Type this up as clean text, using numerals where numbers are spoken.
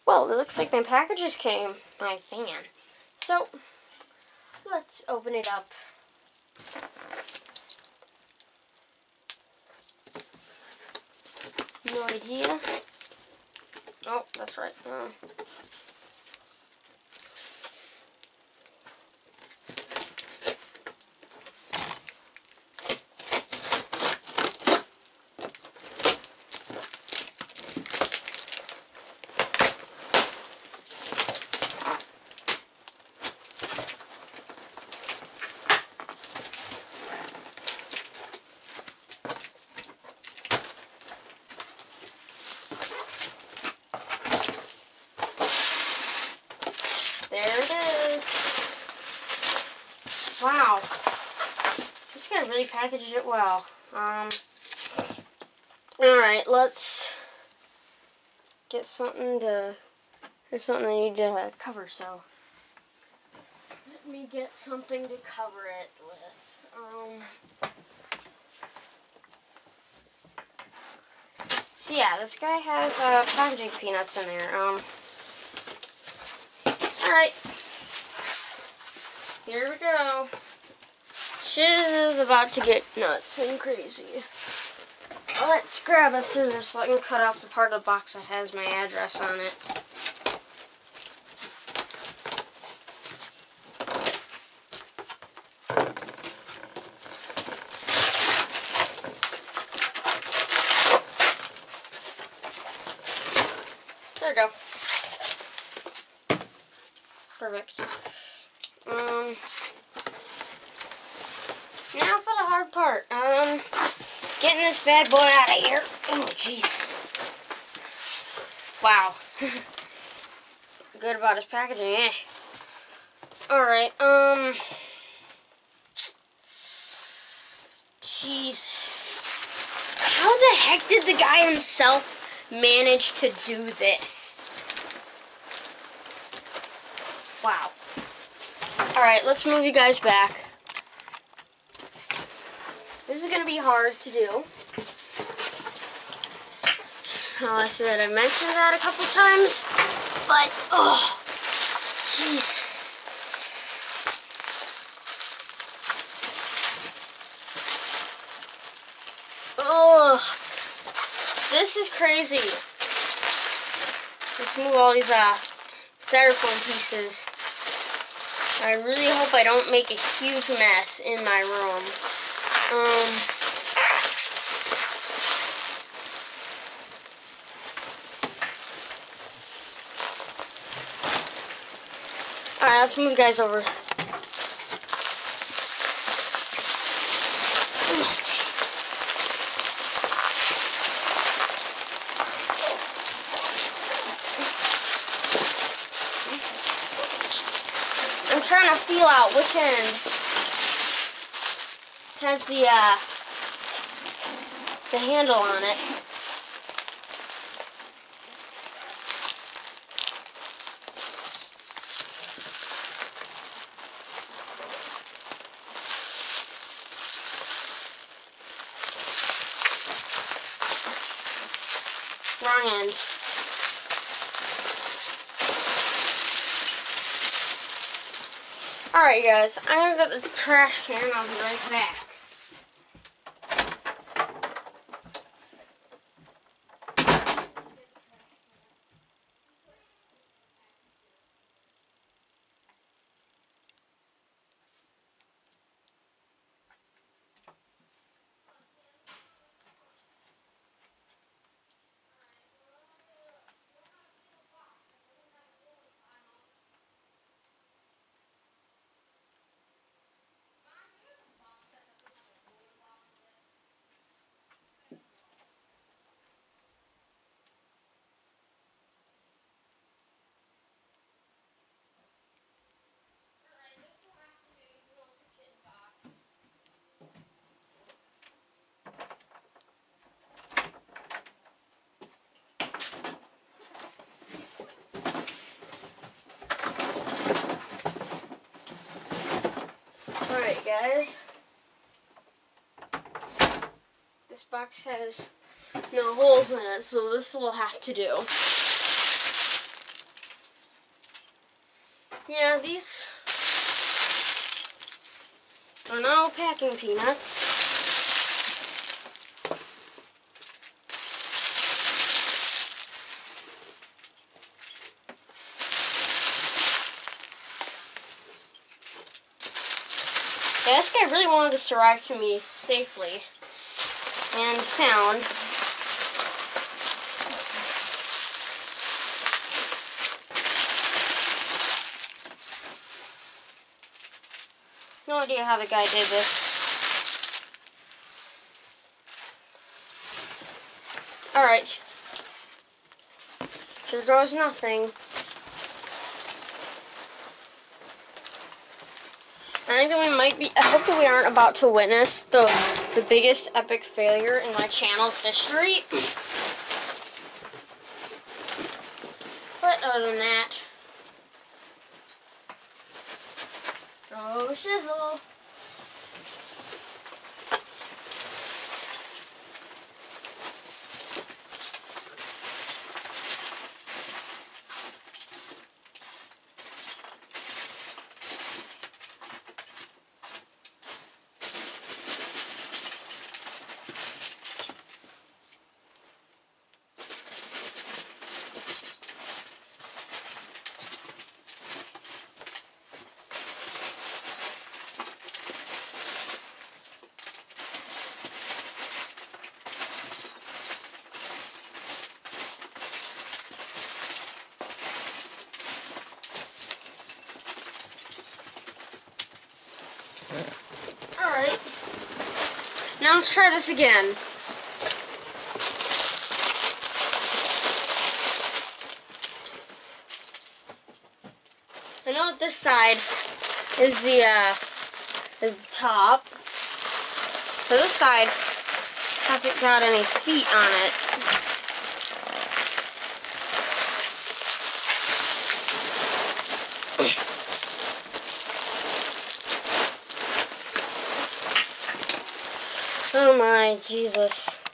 Well, it looks like my packages came. My fan. So, let's open it up. No idea. Oh, that's right. There it is. Wow. This guy really packaged it well. Alright, let's get something to... There's something I need to cover, so... Let me get something to cover it with. So yeah, this guy has packaging peanuts in there. Alright. Here we go. Shiz is about to get nuts and crazy. Let's grab a scissors so I can cut off the part of the box that has my address on it. There we go. Perfect. Now for the hard part. Getting this bad boy out of here. Oh, Jesus. Wow. Good about his packaging, eh? Alright, Jesus. How the heck did the guy himself manage to do this? Wow. Alright, let's move you guys back. This is going to be hard to do. I said I mentioned that a couple times, but, oh, Jesus. Oh, this is crazy. Let's move all these styrofoam pieces. I really hope I don't make a huge mess in my room. Alright, let's move you guys over. I'm trying to feel out which end has the handle on it. Wrong end. Alright guys, I'm gonna get the trash can. I'll be right back. Alright guys, this box has no holes in it, so this will have to do. Yeah, these are no packing peanuts. Yeah, this guy really wanted this to arrive to me safely and sound. No idea how the guy did this. Alright. Here goes nothing. I think that we might be, I hope that we aren't about to witness the biggest epic failure in my channel's history. But other than that, oh shizzle. Alright. Now let's try this again. I know that this side is the top. So this side hasn't got any feet on it. Oh my Jesus.